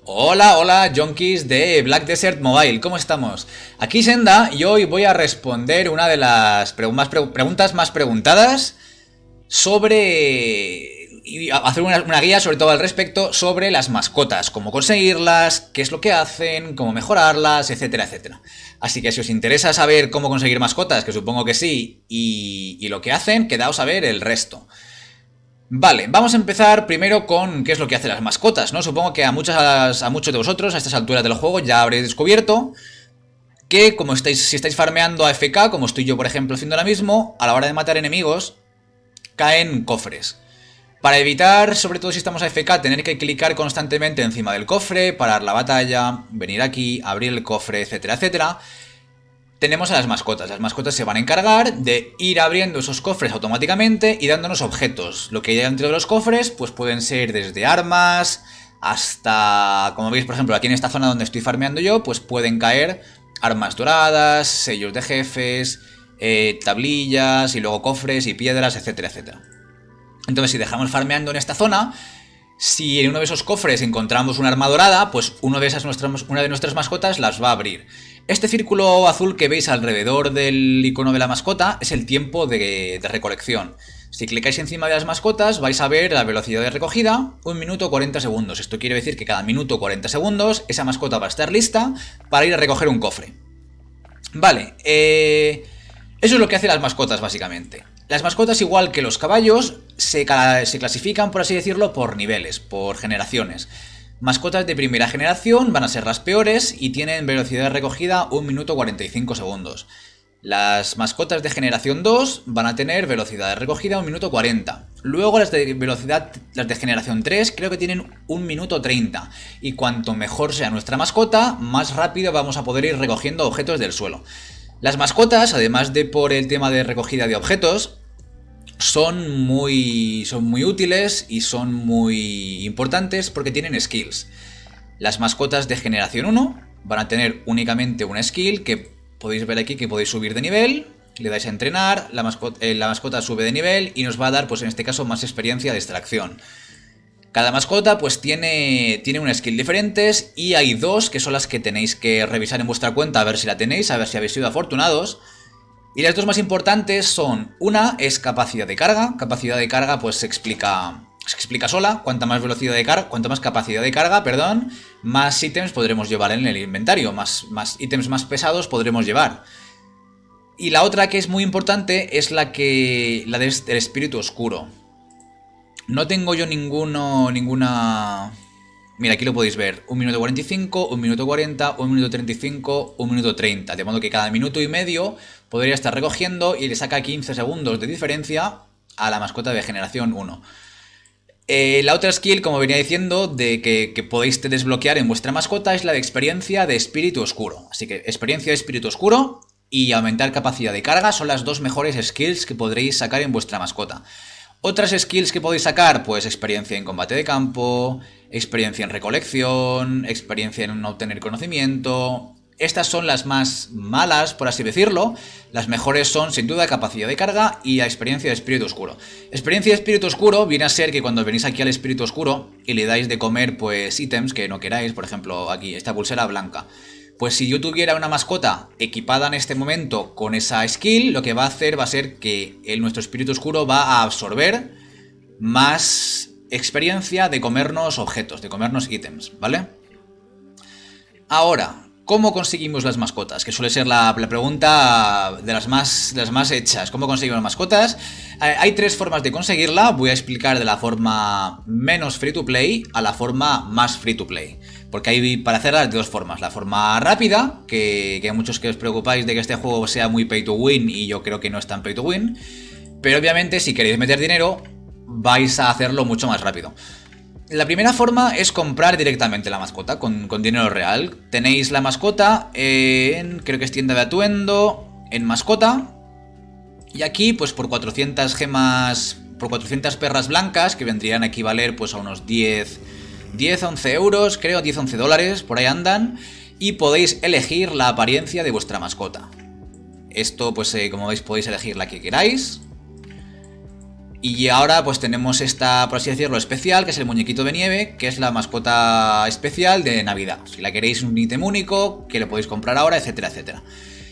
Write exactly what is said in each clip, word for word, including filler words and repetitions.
Hola, hola, junkies de Black Desert Mobile, ¿cómo estamos? Aquí Senda y hoy voy a responder una de las pre más pre preguntas más preguntadas sobre... y hacer una, una guía sobre todo al respecto sobre las mascotas, cómo conseguirlas, qué es lo que hacen, cómo mejorarlas, etcétera, etcétera. Así que si os interesa saber cómo conseguir mascotas, que supongo que sí, y, y lo que hacen, quedaos a ver el resto. Vale, vamos a empezar primero con qué es lo que hacen las mascotas, ¿no? Supongo que a, muchas, a muchos de vosotros a estas alturas del juego ya habréis descubierto que como estáis, si estáis farmeando A F K, como estoy yo por ejemplo haciendo ahora mismo, a la hora de matar enemigos, caen cofres. Para evitar, sobre todo si estamos A F K, tener que clicar constantemente encima del cofre, parar la batalla, venir aquí, abrir el cofre, etcétera, etcétera, tenemos a las mascotas. Las mascotas se van a encargar de ir abriendo esos cofres automáticamente y dándonos objetos. Lo que hay dentro de los cofres pues pueden ser desde armas hasta, como veis por ejemplo aquí en esta zona donde estoy farmeando yo, pues pueden caer armas doradas, sellos de jefes, eh, tablillas y luego cofres y piedras, etcétera, etcétera. Entonces si dejamos farmeando en esta zona, si en uno de esos cofres encontramos una arma dorada, pues uno de esas nuestras, una de nuestras mascotas las va a abrir. Este círculo azul que veis alrededor del icono de la mascota es el tiempo de, de recolección. Si clicáis encima de las mascotas vais a ver la velocidad de recogida, un minuto cuarenta segundos. Esto quiere decir que cada minuto cuarenta segundos esa mascota va a estar lista para ir a recoger un cofre. Vale, eh, eso es lo que hacen las mascotas básicamente. Las mascotas, igual que los caballos, se, se clasifican, por así decirlo, por niveles, por generaciones. Mascotas de primera generación van a ser las peores y tienen velocidad de recogida un minuto cuarenta y cinco segundos. Las mascotas de generación dos van a tener velocidad de recogida un minuto cuarenta. Luego las de velocidad, las de generación tres creo que tienen un minuto treinta. Y cuanto mejor sea nuestra mascota, más rápido vamos a poder ir recogiendo objetos del suelo. Las mascotas, además de por el tema de recogida de objetos, son muy, son muy útiles y son muy importantes porque tienen skills. Las mascotas de generación uno van a tener únicamente una skill que podéis ver aquí, que podéis subir de nivel. Le dais a entrenar, la mascota, eh, la mascota sube de nivel y nos va a dar, pues en este caso, más experiencia de extracción. Cada mascota pues tiene, tiene una skill diferentes y hay dos que son las que tenéis que revisar en vuestra cuenta a ver si la tenéis, a ver si habéis sido afortunados. Y las dos más importantes son, una es capacidad de carga. Capacidad de carga pues se explica, se explica sola. Cuanta más velocidad de carga, cuanta más capacidad de carga, perdón, más ítems podremos llevar en el inventario, más, más ítems más pesados podremos llevar. Y la otra que es muy importante es la que la del espíritu oscuro. No tengo yo ninguno, ninguna... Mira, aquí lo podéis ver, un minuto cuarenta y cinco, un minuto cuarenta, un minuto treinta y cinco, un minuto treinta. De modo que cada minuto y medio podría estar recogiendo y le saca quince segundos de diferencia a la mascota de generación uno. Eh, la otra skill, como venía diciendo, de que, que podéis desbloquear en vuestra mascota es la de experiencia de espíritu oscuro. Así que experiencia de espíritu oscuro y aumentar capacidad de carga son las dos mejores skills que podréis sacar en vuestra mascota. Otras skills que podéis sacar, pues experiencia en combate de campo, experiencia en recolección, experiencia en obtener conocimiento. Estas son las más malas, por así decirlo. Las mejores son, sin duda, capacidad de carga y la experiencia de espíritu oscuro. Experiencia de espíritu oscuro viene a ser que cuando venís aquí al espíritu oscuro y le dais de comer, pues, ítems que no queráis, por ejemplo, aquí, esta pulsera blanca. Pues si yo tuviera una mascota equipada en este momento con esa skill, lo que va a hacer va a ser que el, nuestro espíritu oscuro va a absorber más experiencia de comernos objetos, de comernos ítems, ¿vale? Ahora, ¿cómo conseguimos las mascotas? Que suele ser la, la pregunta de las, más, de las más hechas. ¿Cómo conseguimos las mascotas? Eh, hay tres formas de conseguirla. Voy a explicar de la forma menos free to play a la forma más free to play. Porque hay para hacerlas de dos formas. La forma rápida, que, que hay muchos que os preocupáis de que este juego sea muy pay to win y yo creo que no es tan pay to win. Pero obviamente si queréis meter dinero, vais a hacerlo mucho más rápido. La primera forma es comprar directamente la mascota con, con dinero real. Tenéis la mascota en, creo que es tienda de atuendo, en mascota. Y aquí pues por cuatrocientas gemas, por cuatrocientas perras blancas, que vendrían a equivaler pues a unos diez, diez, once euros, creo, diez, once dólares, por ahí andan. Y podéis elegir la apariencia de vuestra mascota. Esto pues eh, como veis podéis elegir la que queráis. Y ahora pues tenemos esta, por así decirlo, especial, que es el muñequito de nieve, que es la mascota especial de Navidad. Si la queréis un ítem único, que lo podéis comprar ahora, etcétera, etcétera.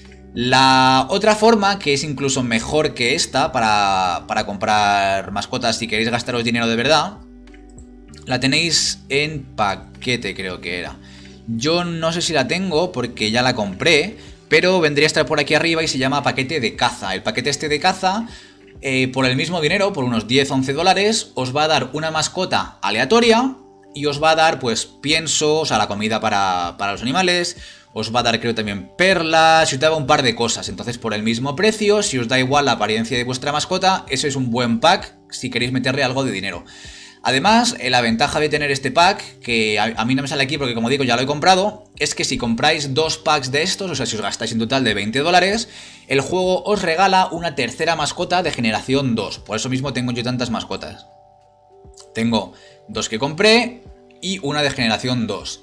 La otra forma, que es incluso mejor que esta para, para comprar mascotas si queréis gastaros dinero de verdad, la tenéis en paquete, creo que era. Yo no sé si la tengo porque ya la compré, pero vendría a estar por aquí arriba y se llama paquete de caza. El paquete este de caza... Eh, por el mismo dinero, por unos diez a once dólares, os va a dar una mascota aleatoria y os va a dar pues piensos, o sea, la comida para, para los animales, os va a dar creo también perlas y os da un par de cosas. Entonces por el mismo precio, si os da igual la apariencia de vuestra mascota, eso es un buen pack si queréis meterle algo de dinero. Además, eh, la ventaja de tener este pack, que a, a mí no me sale aquí porque como digo ya lo he comprado, es que si compráis dos packs de estos, o sea si os gastáis en total de veinte dólares, el juego os regala una tercera mascota de generación dos. Por eso mismo tengo yo tantas mascotas. Tengo dos que compré y una de generación dos.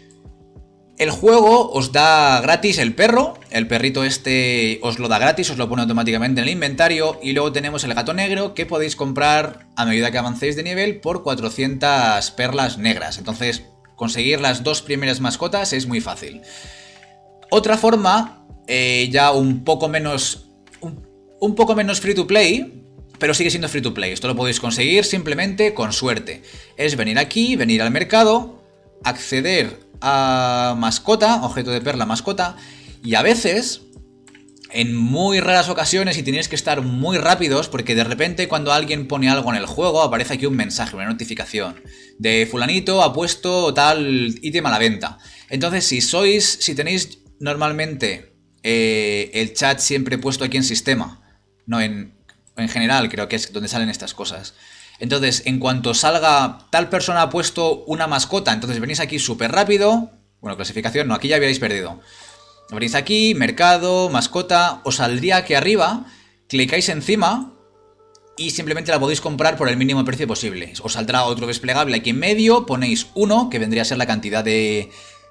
El juego os da gratis el perro, el perrito este os lo da gratis, os lo pone automáticamente en el inventario. Y luego tenemos el gato negro que podéis comprar a medida que avancéis de nivel por cuatrocientas perlas negras. Entonces conseguir las dos primeras mascotas es muy fácil. Otra forma, eh, ya un poco menos un, un poco menos free to play, pero sigue siendo free to play. Esto lo podéis conseguir simplemente con suerte. Es venir aquí, venir al mercado, acceder a mascota, objeto de perla mascota, y a veces, en muy raras ocasiones, y tenéis que estar muy rápidos, porque de repente cuando alguien pone algo en el juego, aparece aquí un mensaje, una notificación, de fulanito ha puesto tal ítem a la venta. Entonces, si sois, si tenéis normalmente eh, el chat siempre puesto aquí en sistema, no en, en general, creo que es donde salen estas cosas. Entonces, en cuanto salga tal persona ha puesto una mascota, entonces venís aquí súper rápido. Bueno, clasificación no, aquí ya habíais perdido. Venís aquí, mercado, mascota, os saldría aquí arriba, clicáis encima y simplemente la podéis comprar por el mínimo precio posible. Os saldrá otro desplegable aquí en medio, ponéis uno, que vendría a ser la cantidad de,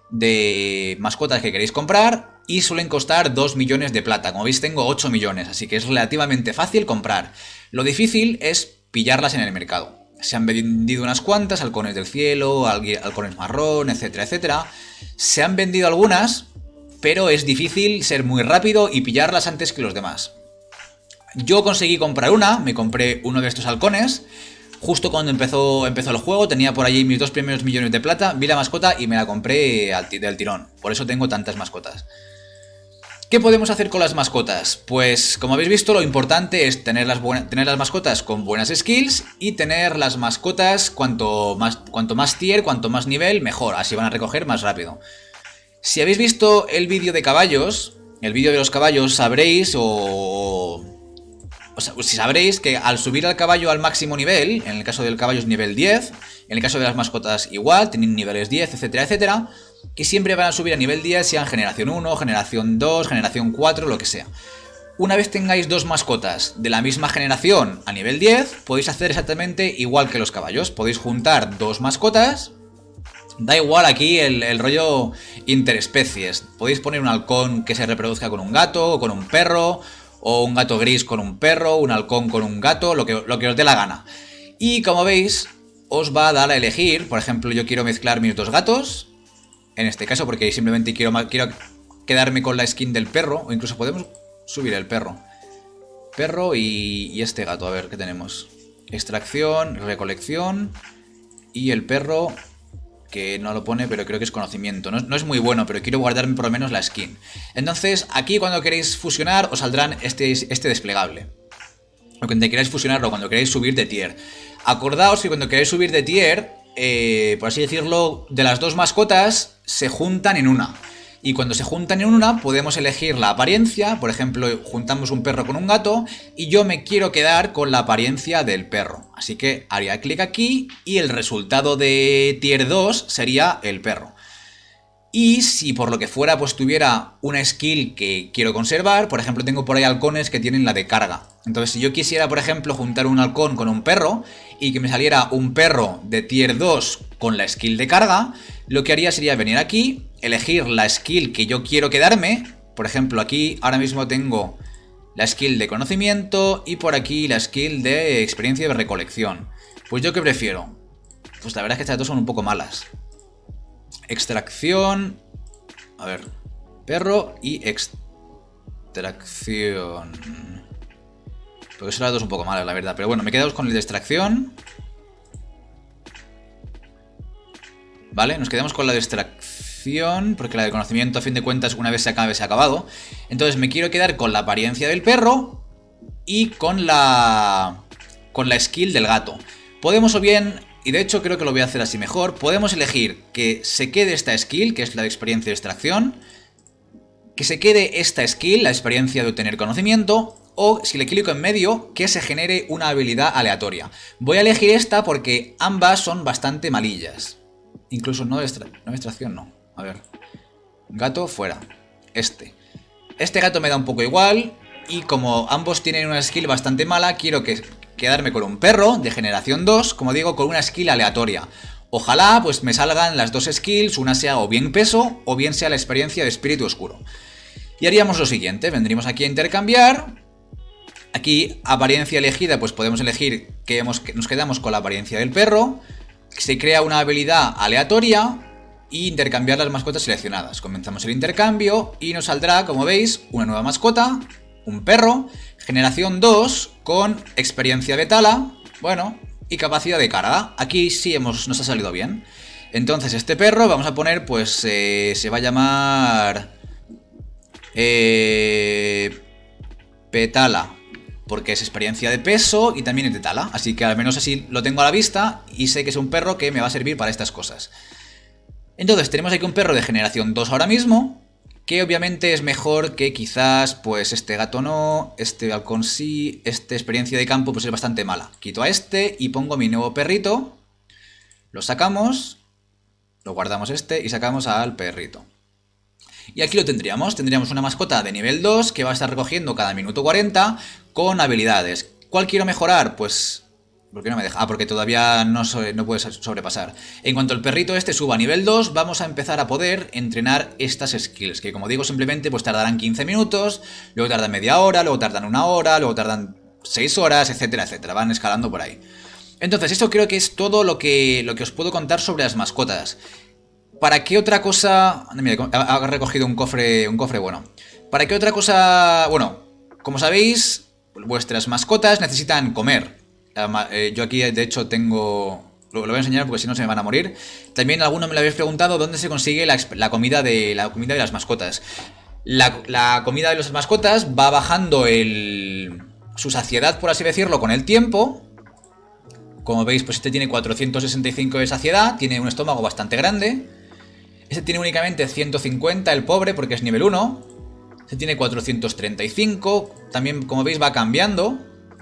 de mascotas que queréis comprar, y suelen costar dos millones de plata. Como veis tengo ocho millones, así que es relativamente fácil comprar. Lo difícil es pillarlas en el mercado. Se han vendido unas cuantas, halcones del cielo, halcones marrón, etcétera, etcétera. Se han vendido algunas, pero es difícil ser muy rápido y pillarlas antes que los demás. Yo conseguí comprar una, me compré uno de estos halcones. Justo cuando empezó, empezó el juego, tenía por allí mis dos primeros millones de plata, vi la mascota y me la compré al del tirón. Por eso tengo tantas mascotas. ¿Qué podemos hacer con las mascotas? Pues como habéis visto, lo importante es tener las, tener las mascotas con buenas skills y tener las mascotas cuanto más, cuanto más tier, cuanto más nivel, mejor. Así van a recoger más rápido. Si habéis visto el vídeo de caballos, el vídeo de los caballos, sabréis o... O sea, si sabréis que al subir al caballo al máximo nivel, en el caso del caballo es nivel diez, en el caso de las mascotas igual, tienen niveles diez, etcétera, etcétera, que siempre van a subir a nivel diez, sean generación uno, generación dos, generación cuatro, lo que sea. Una vez tengáis dos mascotas de la misma generación a nivel diez, podéis hacer exactamente igual que los caballos. Podéis juntar dos mascotas, da igual aquí el, el rollo interespecies. Podéis poner un halcón que se reproduzca con un gato o con un perro, o un gato gris con un perro, un halcón con un gato, lo que, lo que os dé la gana. Y como veis, os va a dar a elegir. Por ejemplo, yo quiero mezclar mis dos gatos, en este caso porque simplemente quiero, quiero quedarme con la skin del perro, o incluso podemos subir el perro. Perro y, y este gato, a ver, ¿qué tenemos? Extracción, recolección y el perro, que no lo pone, pero creo que es conocimiento. No, no es muy bueno, pero quiero guardarme por lo menos la skin. Entonces, aquí cuando queréis fusionar, os saldrán este, este desplegable. O cuando queráis fusionarlo, cuando queráis subir de tier. Acordaos que cuando queráis subir de tier, eh, por así decirlo, de las dos mascotas se juntan en una. Y cuando se juntan en una, podemos elegir la apariencia. Por ejemplo, juntamos un perro con un gato y yo me quiero quedar con la apariencia del perro. Así que haría clic aquí y el resultado de tier dos sería el perro. Y si por lo que fuera pues tuviera una skill que quiero conservar, por ejemplo tengo por ahí halcones que tienen la de carga. Entonces si yo quisiera por ejemplo juntar un halcón con un perro y que me saliera un perro de tier dos con la skill de carga, lo que haría sería venir aquí, elegir la skill que yo quiero quedarme. Por ejemplo aquí ahora mismo tengo la skill de conocimiento y por aquí la skill de experiencia de recolección. Pues yo qué prefiero. Pues la verdad es que estas dos son un poco malas. Extracción. A ver. Perro y extracción. Porque son las dos un poco malas, la verdad. Pero bueno, me quedamos con el de extracción. Vale, nos quedamos con la de extracción. Porque la de conocimiento, a fin de cuentas, una vez se acabe, se ha acabado. Entonces me quiero quedar con la apariencia del perro. Y con la... con la skill del gato. Podemos o bien... y de hecho creo que lo voy a hacer así mejor. Podemos elegir que se quede esta skill, que es la de experiencia de extracción. Que se quede esta skill, la experiencia de obtener conocimiento. O si le clico en medio, que se genere una habilidad aleatoria. Voy a elegir esta porque ambas son bastante malillas. Incluso no de, extra no de extracción, no. A ver. Gato, fuera. Este. Este gato me da un poco igual. Y como ambos tienen una skill bastante mala, quiero que... quedarme con un perro de generación dos, como digo, con una skill aleatoria. Ojalá pues me salgan las dos skills, una sea o bien peso o bien sea la experiencia de espíritu oscuro. Y haríamos lo siguiente, vendríamos aquí a intercambiar. Aquí, apariencia elegida, pues podemos elegir que hemos, nos quedamos con la apariencia del perro. Se crea una habilidad aleatoria e intercambiar las mascotas seleccionadas. Comenzamos el intercambio y nos saldrá, como veis, una nueva mascota, un perro, generación dos con experiencia de tala, bueno, y capacidad de carga. Aquí sí hemos, nos ha salido bien. Entonces este perro vamos a poner, pues, eh, se va a llamar... Eh, Petala, porque es experiencia de peso y también es de tala. Así que al menos así lo tengo a la vista y sé que es un perro que me va a servir para estas cosas. Entonces tenemos aquí un perro de generación dos ahora mismo, que obviamente es mejor que quizás, pues este gato no, este halcón sí, este experiencia de campo pues es bastante mala. Quito a este y pongo mi nuevo perrito, lo sacamos, lo guardamos este y sacamos al perrito. Y aquí lo tendríamos, tendríamos una mascota de nivel dos que va a estar recogiendo cada minuto cuarenta con habilidades. ¿Cuál quiero mejorar? Pues... ¿por qué no me deja? Ah, porque todavía no, so no puedes sobrepasar. En cuanto el perrito este suba a nivel dos, vamos a empezar a poder entrenar estas skills, que como digo simplemente pues tardarán quince minutos, luego tardan media hora, luego tardan una hora, luego tardan seis horas, etcétera, etcétera. Van escalando por ahí. Entonces esto creo que es todo lo que, lo que os puedo contar sobre las mascotas. ¿Para qué otra cosa...? Mira, ha recogido un cofre, un cofre bueno. ¿Para qué otra cosa...? Bueno, como sabéis, vuestras mascotas necesitan comer. Yo aquí de hecho tengo... Lo voy a enseñar porque si no se me van a morir. También alguno me lo habéis preguntado dónde se consigue la, la, comida, de, la comida de las mascotas. La, la comida de las mascotas va bajando el, su saciedad, por así decirlo, con el tiempo. Como veis, pues este tiene cuatrocientos sesenta y cinco de saciedad, tiene un estómago bastante grande. Este tiene únicamente ciento cincuenta, el pobre, porque es nivel uno. Este tiene cuatrocientos treinta y cinco. También, como veis, va cambiando.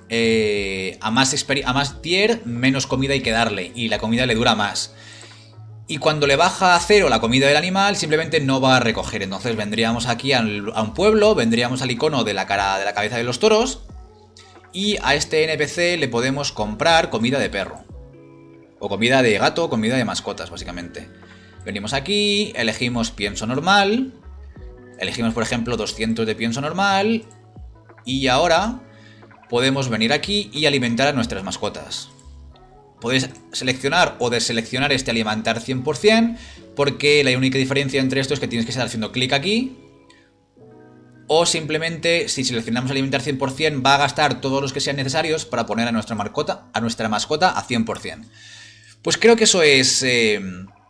Eh, a, más a más tier, menos comida hay que darle. Y la comida le dura más. Y cuando le baja a cero la comida del animal, simplemente no va a recoger. Entonces vendríamos aquí al, a un pueblo, vendríamos al icono de la, cara, de la cabeza de los toros. Y a este N P C le podemos comprar comida de perro. O comida de gato, o comida de mascotas, básicamente. Venimos aquí, elegimos pienso normal. Elegimos, por ejemplo, doscientos de pienso normal. Y ahora podemos venir aquí y alimentar a nuestras mascotas. Podéis seleccionar o deseleccionar este alimentar cien por cien, porque la única diferencia entre esto es que tienes que estar haciendo clic aquí. O simplemente, si seleccionamos alimentar cien por cien, va a gastar todos los que sean necesarios para poner a nuestra mascota a, nuestra mascota a cien por cien. Pues creo que eso es... Eh,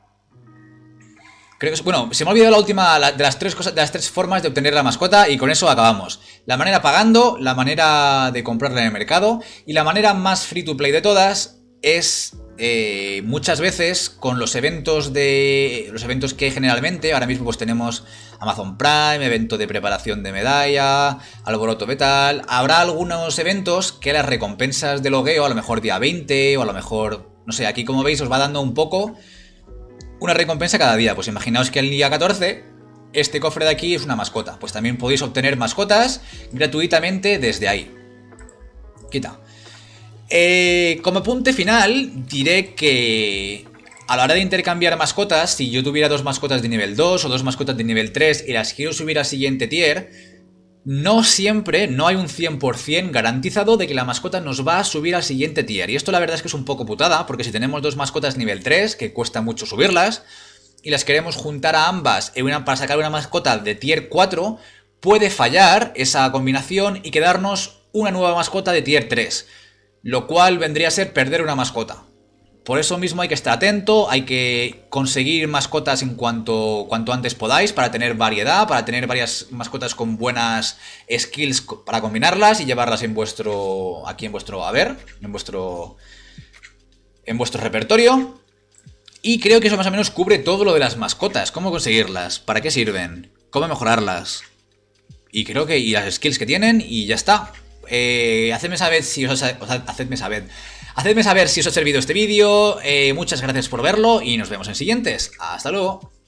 creo que es, bueno, se me ha olvidado la última la, de, las tres cosas, de las tres formas de obtener la mascota y con eso acabamos. La manera pagando, la manera de comprarla en el mercado y la manera más free to play de todas es eh, muchas veces con los eventos de los eventos que generalmente ahora mismo pues tenemos Amazon Prime, evento de preparación de medalla, alboroto metal. Habrá algunos eventos que las recompensas de logueo a lo mejor día veinte o a lo mejor, no sé, aquí como veis os va dando un poco una recompensa cada día. Pues imaginaos que el día catorce este cofre de aquí es una mascota, pues también podéis obtener mascotas gratuitamente desde ahí. Quita. Eh, como apunte final, diré que a la hora de intercambiar mascotas, si yo tuviera dos mascotas de nivel dos o dos mascotas de nivel tres y las quiero subir al siguiente tier, no siempre, no hay un cien por cien garantizado de que la mascota nos va a subir al siguiente tier. Y esto la verdad es que es un poco putada, porque si tenemos dos mascotas nivel tres, que cuesta mucho subirlas, y las queremos juntar a ambas en una, para sacar una mascota de tier cuatro, puede fallar esa combinación y quedarnos una nueva mascota de tier tres. Lo cual vendría a ser perder una mascota. Por eso mismo hay que estar atento, hay que conseguir mascotas en cuanto, cuanto antes podáis para tener variedad, para tener varias mascotas con buenas skills para combinarlas y llevarlas en vuestro, aquí en vuestro haber, en vuestro, en vuestro repertorio. Y creo que eso más o menos cubre todo lo de las mascotas, cómo conseguirlas, para qué sirven, cómo mejorarlas. Y creo que, y las skills que tienen, y ya está. Eh, hacedme saber si os ha, o sea, hacedme saber. Hacedme saber si os ha servido este vídeo. Eh, muchas gracias por verlo y nos vemos en siguientes. Hasta luego.